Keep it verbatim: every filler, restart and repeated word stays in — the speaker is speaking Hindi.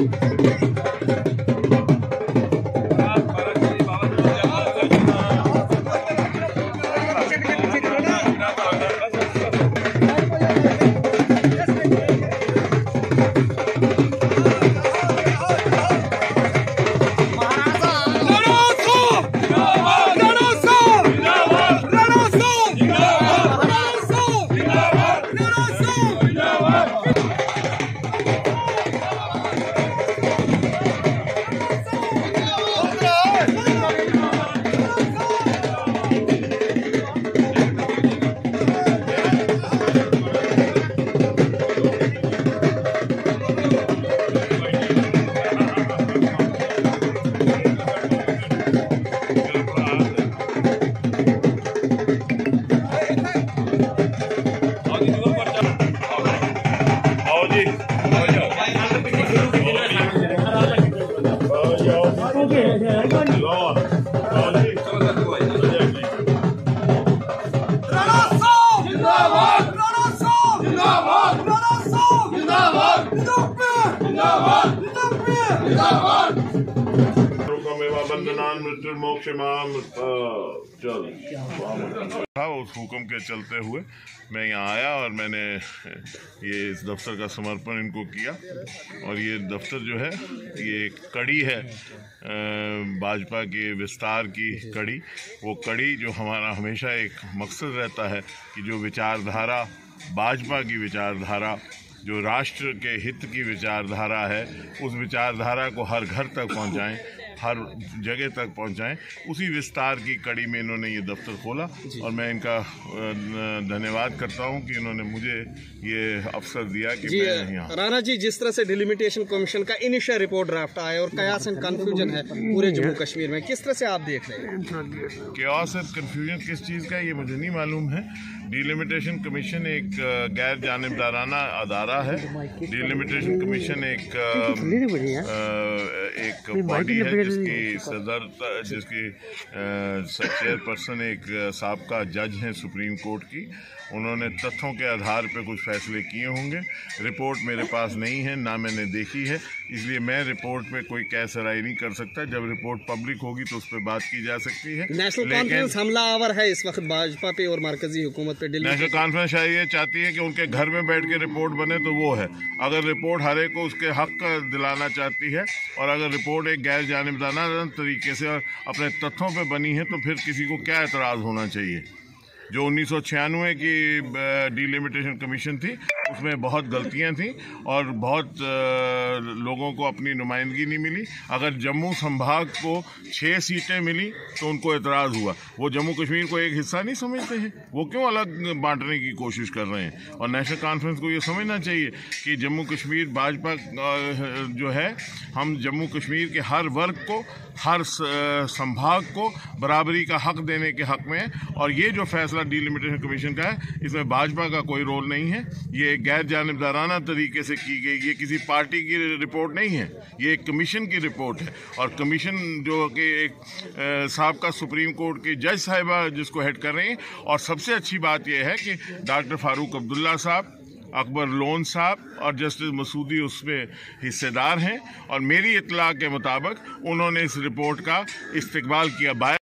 उस हुक्म के चलते हुए मैं यहाँ आया और मैंने ये इस दफ्तर का समर्पण इनको किया। और ये दफ्तर जो है ये एक कड़ी है भाजपा के विस्तार की कड़ी, वो कड़ी जो हमारा हमेशा एक मकसद रहता है कि जो विचारधारा भाजपा की विचारधारा जो राष्ट्र के हित की विचारधारा है उस विचारधारा को हर घर तक पहुंचाएं, हर जगह तक पहुंचाएं। उसी विस्तार की कड़ी में इन्होंने ये दफ्तर खोला और मैं इनका धन्यवाद करता हूं कि इन्होंने मुझे ये अवसर दिया कि मैं यहाँ। राणा जी, जिस तरह से डिलिमिटेशन कमीशन का इनिशियल रिपोर्ट ड्राफ्ट आया और कयास एंड कंफ्यूजन है पूरे जम्मू कश्मीर में, किस तरह से आप देख रहे हैं? कयास एंड कंफ्यूजन किस चीज़ का ये मुझे नहीं मालूम है। डिलिमिटेशन कमीशन एक गैर जानिबदाराना अदारा है। डिलिमिटेशन कमीशन एक एक बॉडी है जिसकी सदर जिसकी चेयरपर्सन एक साबका जज हैं सुप्रीम कोर्ट की। उन्होंने तथ्यों के आधार पर कुछ फैसले किए होंगे। रिपोर्ट मेरे पास नहीं है, ना मैंने देखी है, इसलिए मैं रिपोर्ट पे कोई कैसराई नहीं कर सकता। जब रिपोर्ट पब्लिक होगी तो उस पर बात की जा सकती है। नेशनल कॉन्फ्रेंस हमलावर है इस वक्त भाजपा पे और मरकजी हुकूमत पे। नेशनल कॉन्फ्रेंस शायद ये चाहती है कि उनके घर में बैठ के रिपोर्ट बने, तो वो है। अगर रिपोर्ट हर एक को उसके हक का दिलाना चाहती है और अगर रिपोर्ट एक गैर जानिबदाराना तरीके से और अपने तथ्यों पे बनी है तो फिर किसी को क्या एतराज़ होना चाहिए। जो उन्नीस सौ छियानवे की डिलिमिटेशन कमीशन थी उसमें बहुत गलतियां थी और बहुत लोगों को अपनी नुमाइंदगी नहीं मिली। अगर जम्मू संभाग को छः सीटें मिली तो उनको एतराज़ हुआ। वो जम्मू कश्मीर को एक हिस्सा नहीं समझते हैं, वो क्यों अलग बांटने की कोशिश कर रहे हैं। और नेशनल कॉन्फ्रेंस को ये समझना चाहिए कि जम्मू कश्मीर भाजपा जो है, हम जम्मू कश्मीर के हर वर्ग को, हर संभाग को बराबरी का हक देने के हक में है। और ये जो फैसला डिलिमिटेशन कमीशन का है इसमें भाजपा का कोई रोल नहीं है। ये गैर जानिबदाराना तरीके से की गई, ये किसी पार्टी की रिपोर्ट नहीं है, ये एक कमीशन की रिपोर्ट है। और कमीशन जो कि एक साबका सुप्रीम कोर्ट की जज साहिबा जिसको हेड कर रहे हैं। और सबसे अच्छी बात यह है कि डॉक्टर फारूक अब्दुल्ला साहब, अकबर लोन साहब और जस्टिस मसूदी उसमें हिस्सेदार हैं। और मेरी इत्तला के मुताबिक उन्होंने इस रिपोर्ट का इस्तकबाल किया।